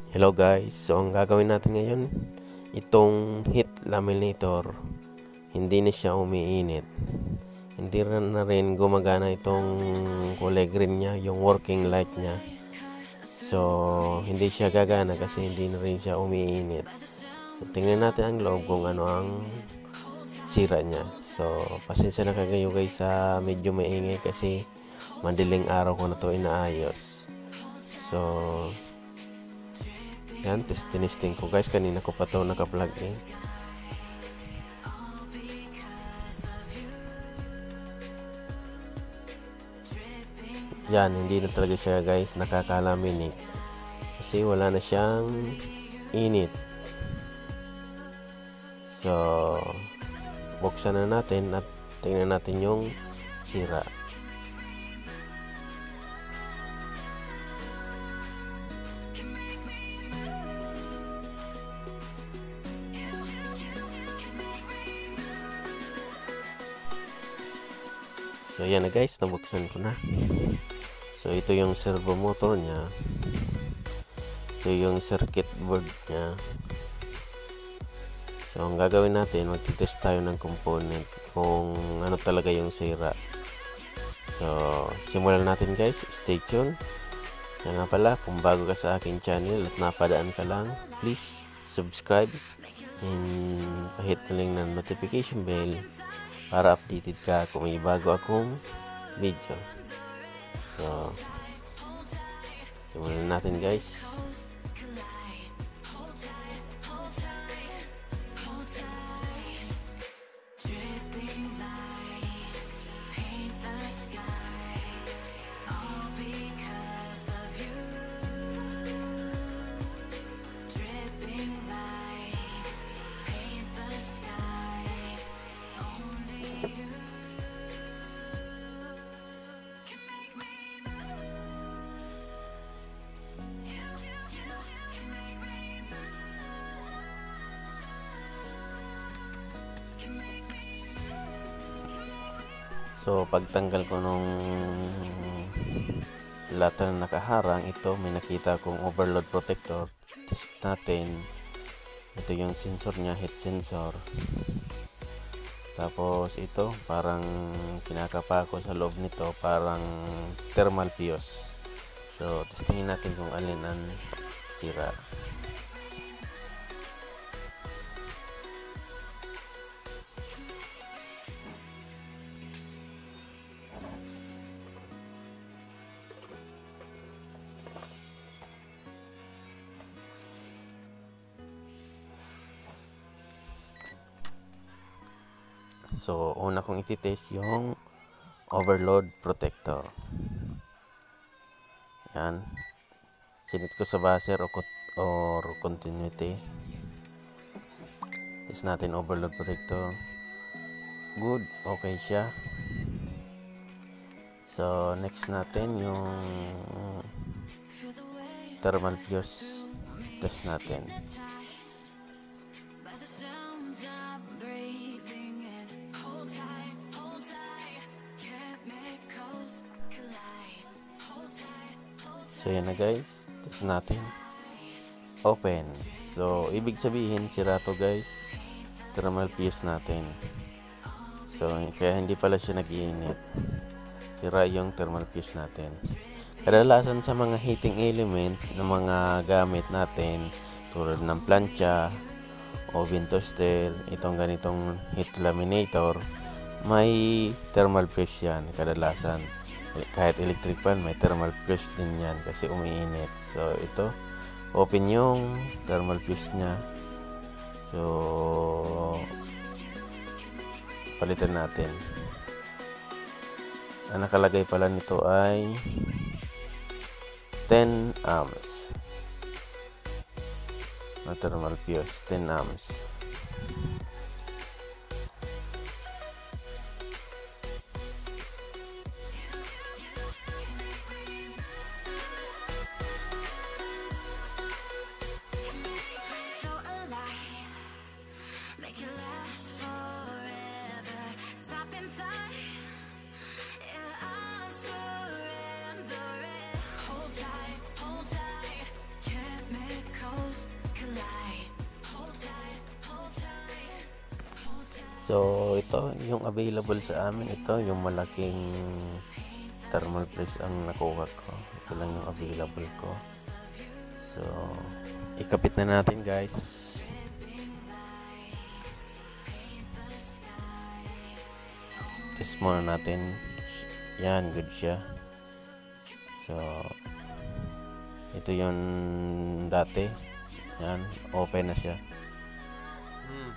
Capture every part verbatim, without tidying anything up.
Hello guys, so ang gagawin natin ngayon, itong heat laminator, hindi na siya umiinit, hindi na rin gumagana itong kulay green niya, yung working light niya. So hindi siya gagana kasi hindi na rin siya umiinit. So tingnan natin ang loob kung ano ang sira niya. So pasensya na kayo guys sa medyo maingay kasi madiling araw ko na to inaayos. So yan, testing ko guys, kanina ko pa to naka-plug in. Yan, hindi na talaga siya guys nakakalaminate kasi wala na siyang init. So buksan na natin at tingnan natin yung sira. So yan na guys, nabuksan ko na. So ito yung servo motor niya. Ito yung circuit board niya. So ang gagawin natin, magtitest tayo ng component kung ano talaga yung sira. So simulan natin guys, stay tuned. Yan nga pala, kung bago ka sa aking channel at napadaan ka lang, please subscribe and pahit na lang ng notification bell para updated ka kung may bago akong video. So simulan natin guys. So pagtanggal ko nung lata na nakaharang, ito may nakita kong overload protector. Test natin. Ito yung sensor niya, heat sensor. Tapos ito parang kinakapa ko sa loob nito, parang thermal fuse. So testingin natin kung alin ang sira. So, una kong ititest yung overload protector. Yan. Sinit ko sa buzzer or, or continuity. Test natin overload protector. Good. Okay siya. So, next natin yung thermal fuse. Test natin. So yan na guys, test natin. Open. So ibig sabihin sira to guys, thermal fuse natin. So kaya hindi pala siya nag-iinit, sira yung thermal fuse natin. Kadalasan sa mga heating element ng mga gamit natin tulad ng plancha, oven toaster, itong ganitong heat laminator, may thermal fuse yan kadalasan. Kahit electric fan may thermal fuse din yan kasi umiinit. So ito, open yung thermal fuse nya. So palitan natin. Ang nakalagay pala nito ay ten amps na thermal fuse, ten amps. Hold tight, hold tight, can't make So ito yung available sa amin, ito yung malaking thermal press ang nakuha ko. Ito lang yung available ko. So ikapit na natin guys. Test muna natin. Yan, good siya. So ito yung dati. Yan, open na siya. Hmm.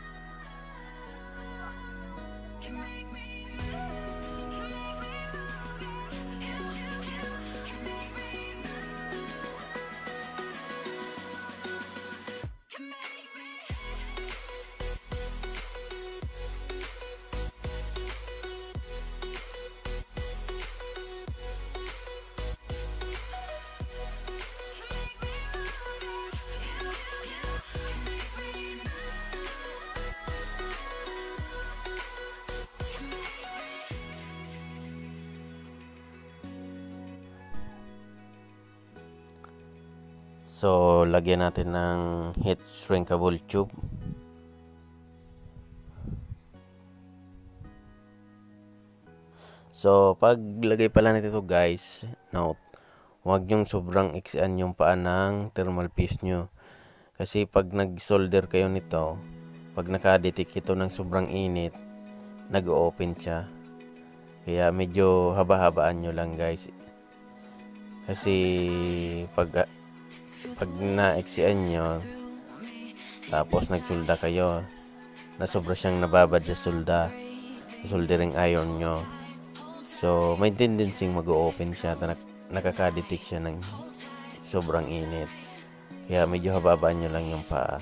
So, lagyan natin ng heat shrinkable tube. So, pag lagay pala nito guys, note, huwag yung sobrang iksian yung paa ng thermal piece nyo. Kasi pag nag-solder kayo nito, pag nakadetect ito ng sobrang init, nag-open siya. Kaya medyo haba-habaan nyo lang guys. Kasi pag pag na-eksian nyo, tapos nagsulda kayo, na sobra siyang nababad sa sulda, sa soldering iron nyo. So, may tendency mag-open siya, na nakaka-detect siya ng sobrang init. Kaya medyo hababaan nyo lang yung paa.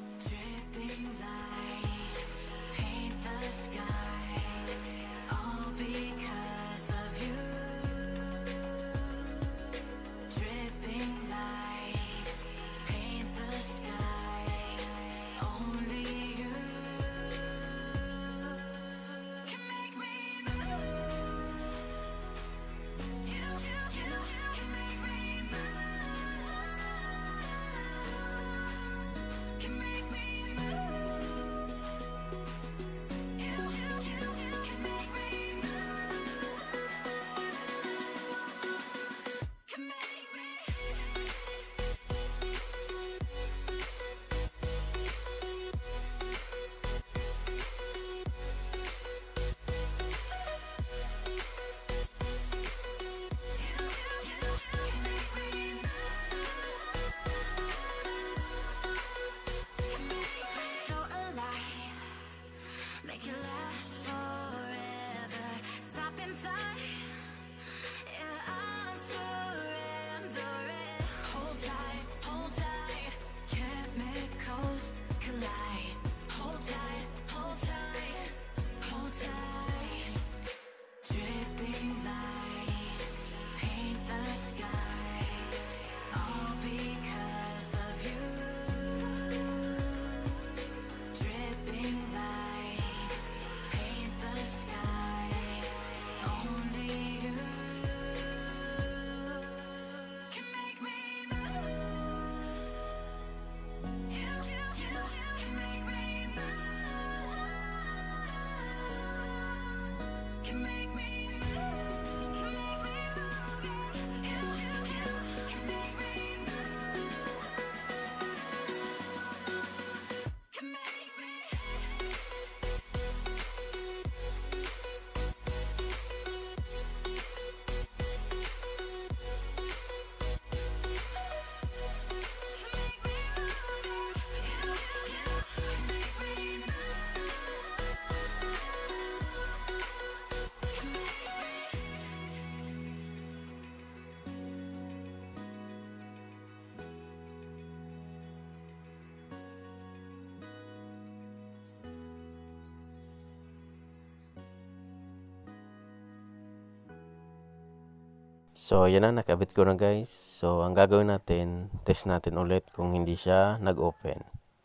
So, yan na, nakabit ko na guys. So, ang gagawin natin, test natin ulit kung hindi siya nag-open.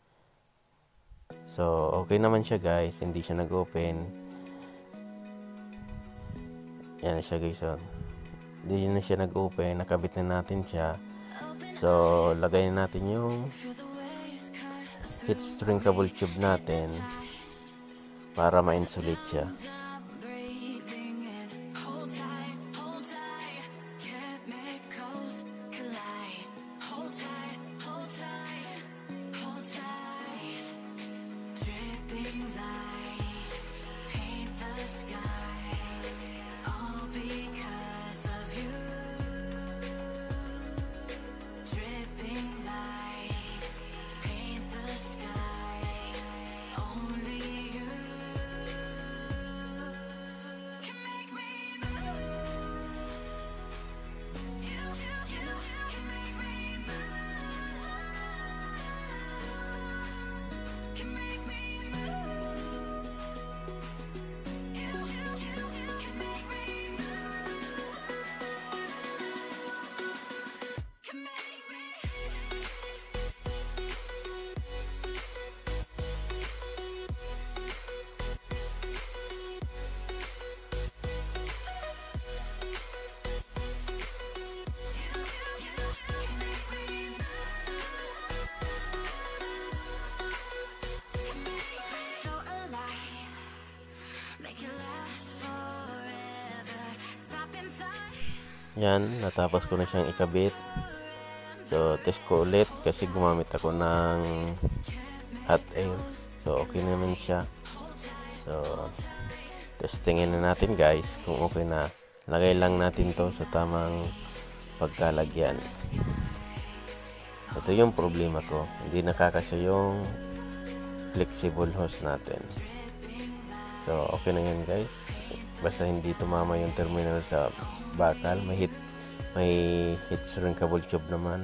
So, okay naman siya guys, hindi siya nag-open. Yan na siya guys. So, hindi na siya nag-open, nakabit na natin siya. So, lagay na natin yung heat shrinkable tube natin. para ma-insulate siya. Yan, natapos ko na siyang ikabit. So, test ko ulit kasi gumamit ako ng hot air. So, okay naman siya. So, testingin na natin guys kung okay na. Lagay lang natin to sa tamang pagkalagyan. Ito yung problema ko. Hindi nakakasya yung flexible hose natin. So, okay na yan guys. Basta hindi tumama yung terminal sa bakal. May heat, may heat shrinkable tube naman.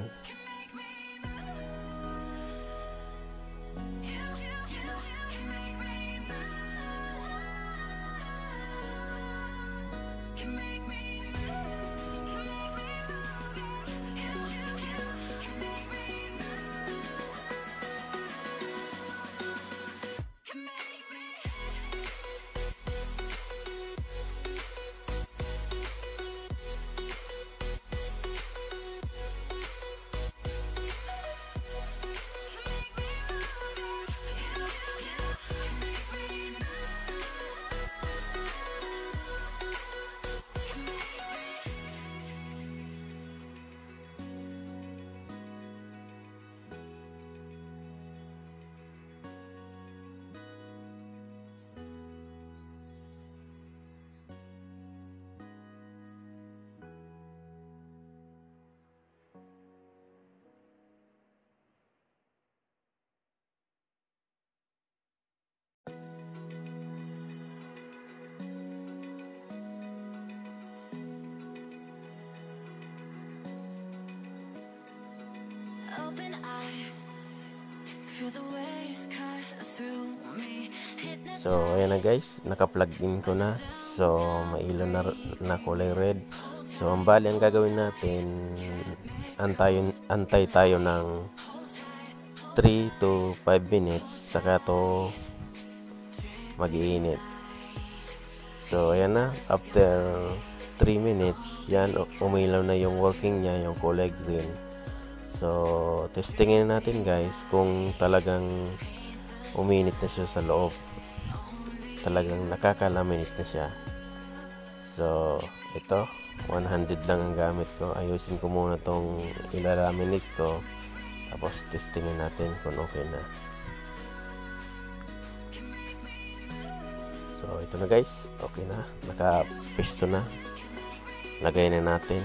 Open eye, feel the waves cut through me. So, ayan na guys, naka-plug in ko na. So, mailaw na, na kulay red. So, ang bali ang gagawin natin, antay, antay tayo ng three to five minutes, saka to mag-iinit. So, ayan na, after three minutes, yan, umilaw na yung working niya, yung kulay green. So, testingin natin guys kung talagang uminit na siya sa loob. Talagang nakakalaminate na siya. So, ito, one hundred lang ang gamit ko. Ayusin ko muna tong ilalaminate ko. Tapos, testingin natin kung okay na. So, ito na guys. Okay na. Naka-pesto na. Lagay na natin.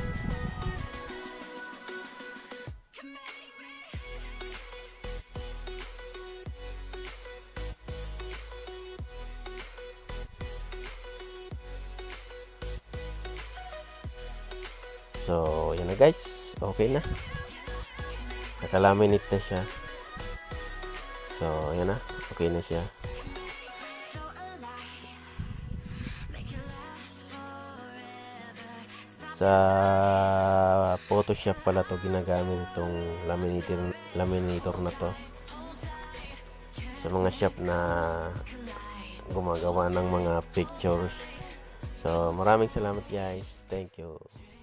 So, yan na guys. Okay na. Nakalaminate na siya. So, yan na. Okay na siya. Sa Photoshop pala to ginagamit itong laminator, laminator na to. Sa mga shop na gumagawa ng mga pictures. So, maraming salamat guys. Thank you.